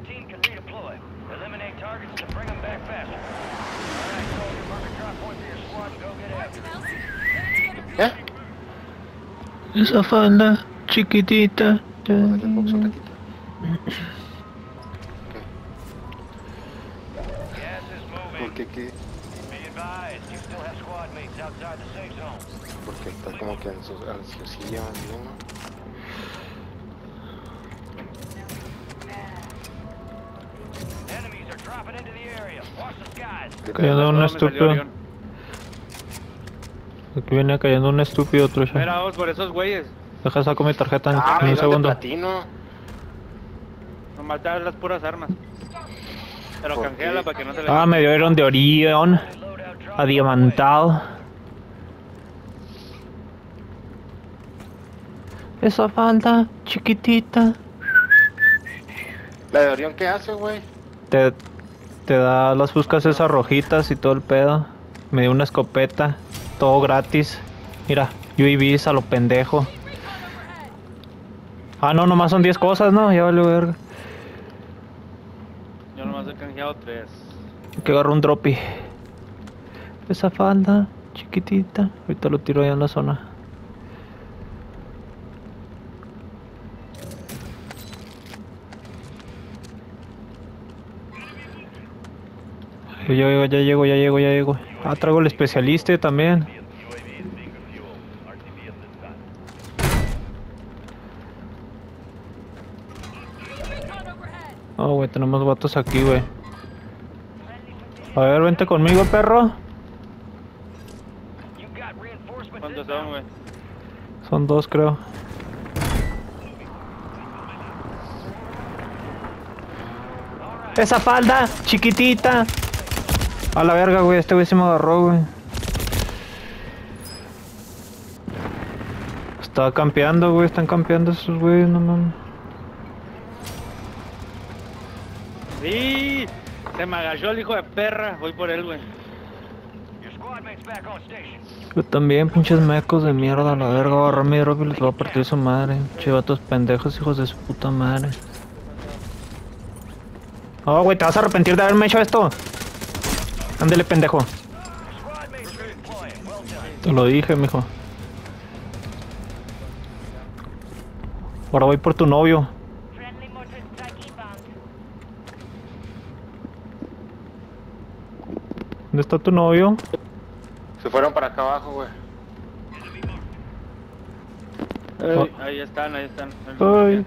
team can redeploy. Eliminate targets to bring them back faster. All right, soldier, mark a drop point for your squad and go get after it. Esa falda chiquitita. Vamos a hacer box un ratito. Gas is moving. ¿Por qué qué? Be advised, you still have squad mates outside the safe zone. Porque está como que ansiosilla, ¿no? Enemies are dropping into the area. Watch the skies. Cayendo un Me salió estúpido. Orión. Aquí viene cayendo un estúpido otro ya. Mira, vamos por esos güeyes. Deja saco mi tarjeta en Ah, un mira, de segundo. platino. Nomás te das las puras armas. Pero ¿Por canjeala qué? para que no te le... Ah, me dieron de Orión. Loadout drop Adiamantado. Esa falda chiquitita. ¿La de Orión qué hace, güey? Te da las buscas esas rojitas y todo el pedo. Me dio una escopeta. Todo gratis. Mira, UAVs a lo pendejo. Ah, no, nomás son 10 cosas, ¿no? Ya vale verga. Yo nomás he canjeado 3. Hay que agarrar un droppy. Esa falda chiquitita. Ahorita lo tiro allá en la zona. Ya llego. Ah, traigo el especialista también. Oh, güey, tenemos vatos aquí, güey. A ver, vente conmigo, perro. You got reinforcements ¿Cuántos inbound. son, güey? Son 2, creo. Esa falda chiquitita. A la verga, güey, este güey se me agarró, güey. Estaba campeando, güey, están campeando esos güeyes, no mames. ¡Sí! Se me agachó el hijo de perra. Voy por él, güey. Your squad mates back on station. Yo también, pinches mecos de mierda, a la verga, voy a agarrar mi drop y les voy a partir su madre. Chivatos pendejos, hijos de su puta madre. Oh, güey, te vas a arrepentir de haberme hecho esto. Ándele, pendejo. Squad mates redeploying. Well done. Te lo dije, mijo. Ahora voy por tu novio. Friendly mortar strike inbound. ¿Dónde está tu novio? Se fueron para acá abajo, güey. Ahí están. Ay.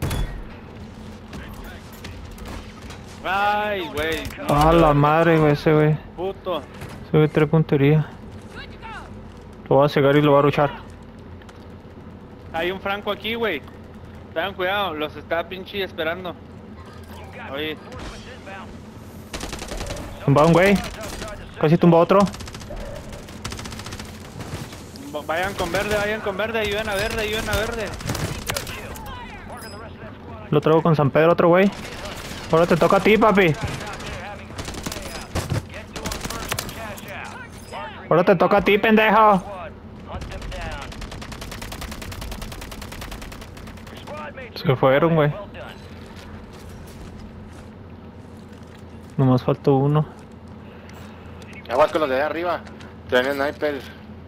Ay, güey. A la madre, güey, ese güey. Puto. Ese güey trae puntería. Lo voy a cegar y lo voy a ruchar. Hay un franco aquí, güey. Tengan cuidado, los está pinche esperando. You got Oye. reinforcements inbound. Tumba un güey. Casi tumba otro. Vayan con verde, ayuden a verde. Marking the rest of that squad on Lo traigo con San Pedro, otro güey. Ahora te toca a ti, papi. out there having a payout. Get to them first and cash out. Mark Ahora te toca a ti, pendejo. squad. Hunt them down. Your squad mates Se fueron, güey. well done. Nomás faltó uno. Aguas con los de allá arriba. Traen snipers.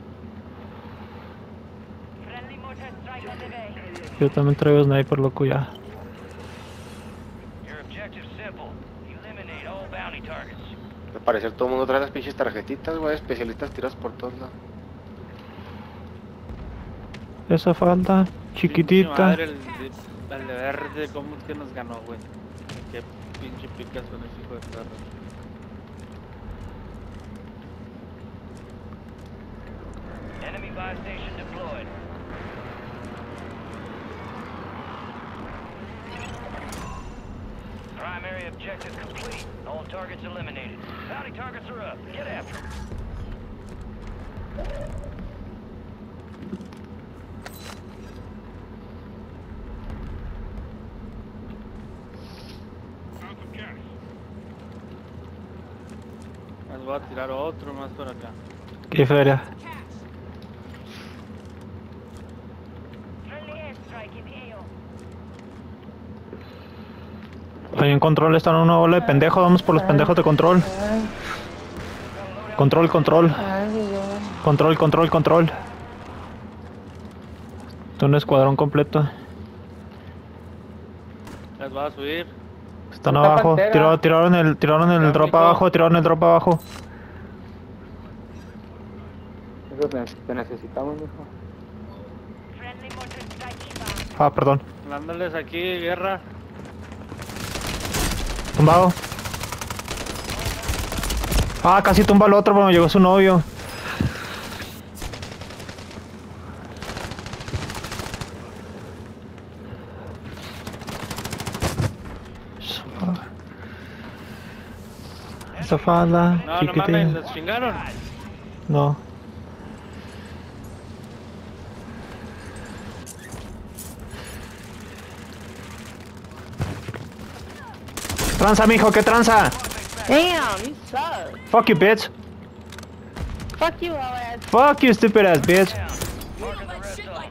Friendly mortar strike on the way. Yo también traigo sniper, loco, ya. Your objective's simple. Eliminate all bounty targets. Al parecer todo el mundo trae las pinches tarjetitas, güey. Especialistas tirados por todos lados. Esa falda Pinche chiquitita. madre, el de verde, ¿cómo es que nos ganó, güey? Qué pinche picas con ese hijo de perra. Enemy buy station deployed. Primary objective complete. All targets eliminated. Bounty targets are up. Get after them. Les voy a tirar otro más por acá. Qué feria. Friendly airstrike in the AO. Ahí en control están una bola de pendejos. Vamos por los pendejos de control. Control, control. Control, control, control. Es un escuadrón completo. Les va a subir. Están Puta abajo. pantera. Tiraron el Ya, drop mijo. abajo. Tiraron el drop abajo. Eso te necesitamos, mijo. Friendly mortar strike inbound. Ah, perdón. Dándoles aquí guerra. Tumbado. Ah, casi tumba al otro, pero me llegó su novio. Esa falda, No, no chiquitín. mames, los chingaron. No. Tranza, mijo, ¿qué tranza? Damn, you suck. Fuck you, bitch. Fuck you, all ass. Fuck you, stupid ass bitch. Marking the rest of them.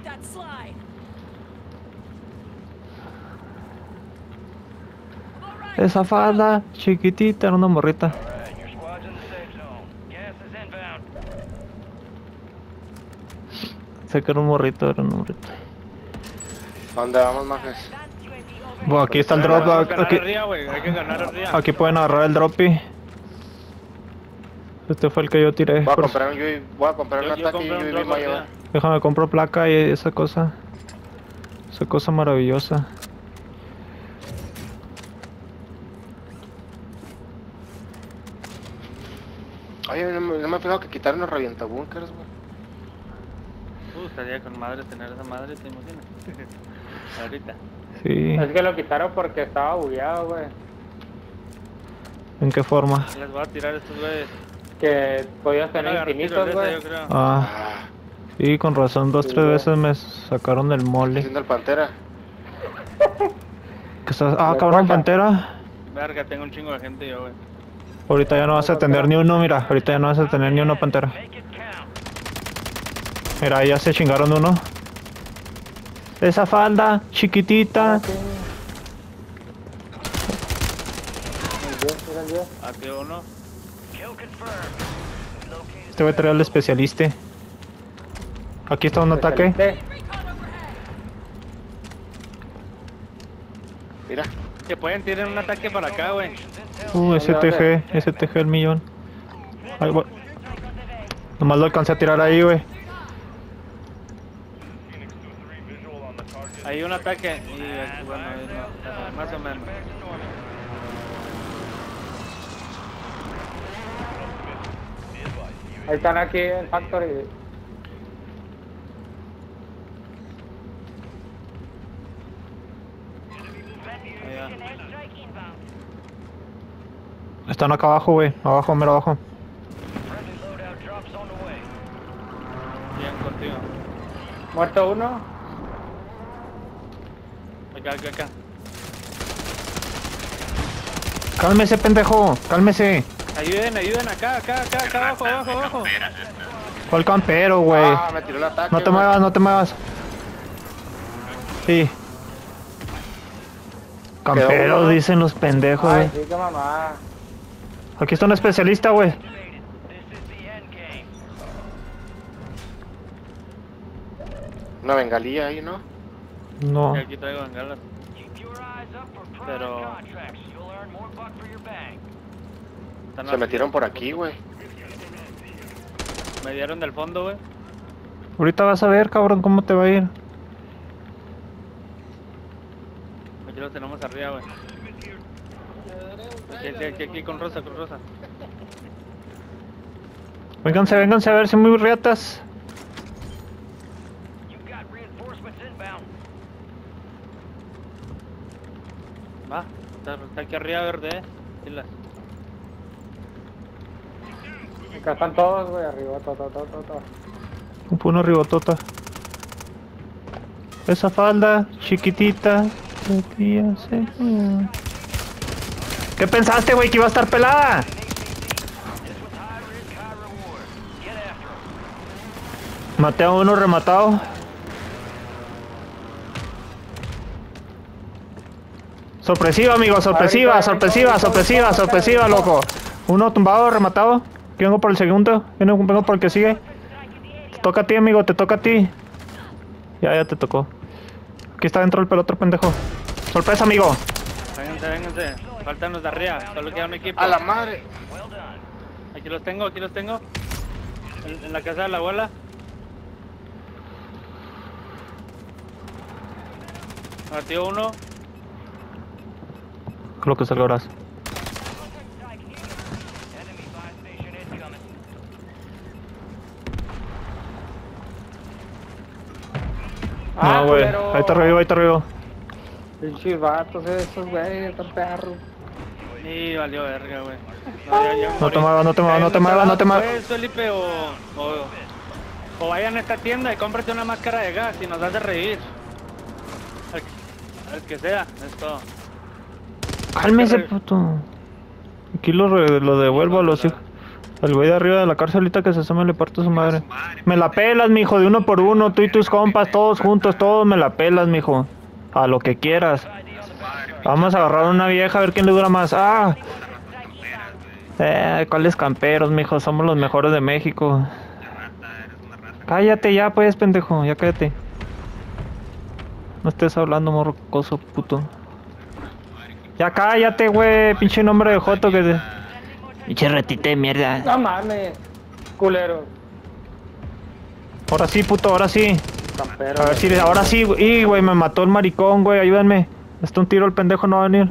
Esa falda, chiquitita, era una morrita. Alright, your squad's in the safe zone. Gas is inbound. Sé que era un morrito, era un morrito. ¿A dónde vamos, majes? Advanced UAV over. Bueno, aquí está el Vamos a drop. ganar Aquí, arriba, güey. Hay que ganar arriba. aquí pueden agarrar el droppy. Este fue el que yo tiré. Voy a Por- comprar un UAV, voy a comprar un Yo ataque y compré un UAV drop me voy a arriba. llevar. Déjame compro placa y esa cosa. Esa cosa maravillosa. Oye, no me he fijado que quitaron los revientabúnkers, güey. Estaría con madre tener esa madre, ¿te imaginas? Ahorita. Sí. Es que lo quitaron porque estaba bugueado, güey. ¿En qué forma? Les voy a tirar a estos güeyes. Que podías Van a tener agarrar infinitos, tirolesa, güey. yo creo. Ah, Ah, sí, con razón. Dos, Sí, tres güey. veces me sacaron del mole. haciendo el pantera. ¿Qué estás? Ah, La cabrón, cosa. pantera. Verga, tengo un chingo de gente yo, güey. Ahorita ya no vas a tener ni uno, mira. Ahorita ya no vas a tener ni uno, pantera. Make it count. Mira, ahí ya se chingaron uno. Esa falda, chiquitita. Aquí uno. Kill confirmed. Located Este voy a traer al especialista. Aquí está un ataque. Especialista. Mira, Que pueden tirar un ataque para acá, güey. STG el millón. Ahí voy. Nomás lo alcancé a tirar ahí, güey. Hay un ataque y aquí, bueno, ahí no, más o menos. Ahí están aquí en Factory. Allá. Airstrike inbound. Están acá abajo, güey. Abajo, mero abajo. friendly loadout drops on the way. Bien contigo. Muerto uno. Acá. Cálmese, pendejo. Cálmese. Ayuden, acá, abajo. ¿Cuál campero, güey? ah, me tiró el ataque. No te güey. muevas, no te muevas. Sí. Camperos, uno. dicen los pendejos, Ay, güey. sí, qué mamá. Aquí está un especialista, güey. This is the end game. Una bengalía ahí, ¿no? No. Y aquí traigo bengalas. Keep your eyes up for prime Pero- contracts. You'll earn more buck for your bang. Están Se metieron por aquí, güey. Me dieron del fondo, güey. Ahorita vas a ver, cabrón, cómo te va a ir. Aquí lo tenemos arriba, güey. Aquí, con rosa. Vénganse a ver si muy riatas. You've got reinforcements inbound. Va, está aquí arriba, verde, Pilas. Acá están todos, güey, arriba, todo. Un puno ribotota. Esa falda, chiquitita. ¿Qué pensaste, güey? Que iba a estar pelada. This was high risk, high reward. Get after 'em. Maté a uno rematado. Sorpresiva, amigo, sorpresiva, Ahorita, sorpresiva, ahorita, sorpresiva, ahorita, sorpresiva, ahorita. loco. Uno tumbado, rematado. Aquí vengo por el segundo. Vengo por el que sigue. Te toca a ti, amigo, te toca a ti. Ya te tocó. Aquí está dentro el otro pendejo. Sorpresa, amigo. Vénganse, vénganse. Faltan los de arriba. Solo queda un equipo. A la madre. Aquí los tengo, aquí los tengo. En la casa de la abuela. Batió uno. Creo que salvarás. Enemy fire station incoming. No, güey. culero. Ahí está arriba, ahí está arriba. Pinches vatos esos, güey, están perros. Y valió verga, güey. No, ya No morí. te muevas, no te muevas, no te muevas, no te muevas. Pues, Felipe, o vayan a esta tienda y cómprate una máscara de gas y nos hace reír. Al que sea, es todo. Cálmese, puto. Aquí lo devuelvo a los hijos. Al güey de arriba de la cárcel ahorita que se asome le parto a su madre. Me la pelas, mijo, de uno por uno. Tú y tus compas, todos juntos, todos me la pelas, mijo. A lo que quieras. Vamos a agarrar una vieja a ver quién le dura más. ¡Ah! ¿Cuáles camperos, mijo? Somos los mejores de México. Cállate ya, pues, pendejo. Ya cállate. No estés hablando, morrocoso, puto. Ya cállate, güey. Pinche nombre de joto que te... Pinche retita de mierda. No mames, culero. Ahora sí, puto, ahora sí. Campero. A ver si... Ahora sí, güey, me mató el maricón, güey. Ayúdenme. Está un tiro, el pendejo no va a venir.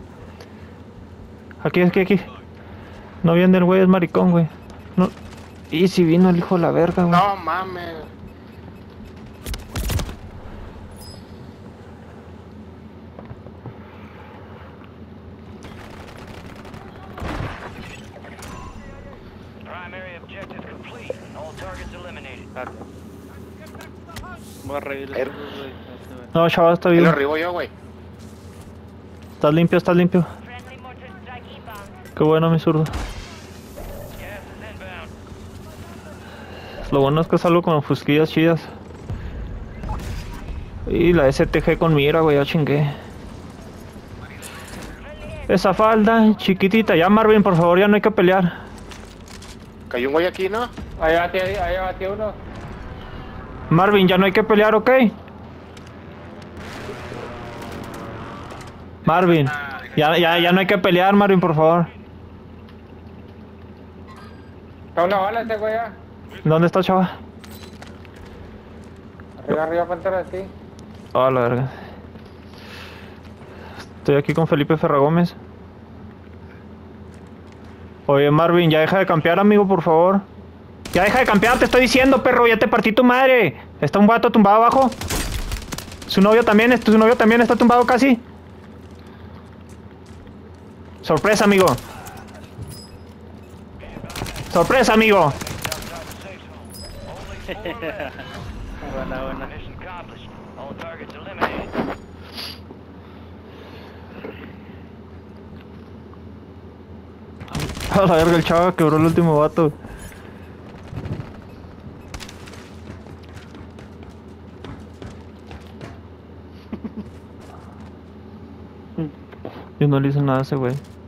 Aquí. No viene el güey, es maricón, güey. No. Y si vino el hijo de la verga, güey. No mames. Primary objective complete. All targets eliminated. Voy a reír. Er- No, chaval, está Ahí lo vivo. arribo yo, güey. Estás limpio, estás limpio. Friendly mortar strike inbound. Qué bueno, mi zurdo. Gas is inbound. Lo bueno es que salgo con fusquillas chidas. Y la STG con mira, güey, ya chingué. Esa falda, chiquitita. Ya, Marvin, por favor, ya no hay que pelear. Cayó un güey aquí, ¿no? Ahí bate uno. Marvin, ya no hay que pelear, ¿ok? Marvin, ya no hay que pelear, Marvin, por favor. Está una bala ese güey ya. ¿Dónde está, chaval? Arriba, pantera así. Oh, la verga. Estoy aquí con Felipe Ferragómez. Oye, Marvin, ya deja de campear, amigo, por favor. Ya deja de campear, te estoy diciendo, perro. Ya te partí tu madre. Está un vato tumbado abajo. Su novio también está tumbado casi. Sorpresa, amigo. Sorpresa, amigo. Buena. Mission accomplished. All targets eliminated. A la verga, el chavo quebró el último vato. Yo no le hice nada a ese güey.